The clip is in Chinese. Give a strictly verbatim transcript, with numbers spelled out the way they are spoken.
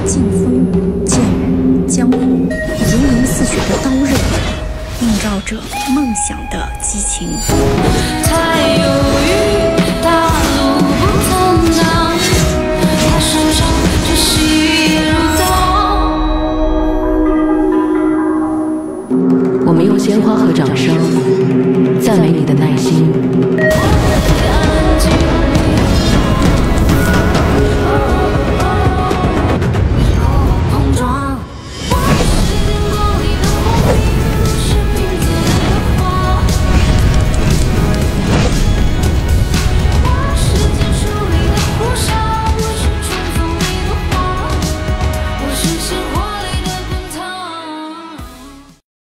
劲风剑雨江湖，如龙似雪的刀刃，映照着梦想的激情。 太犹豫。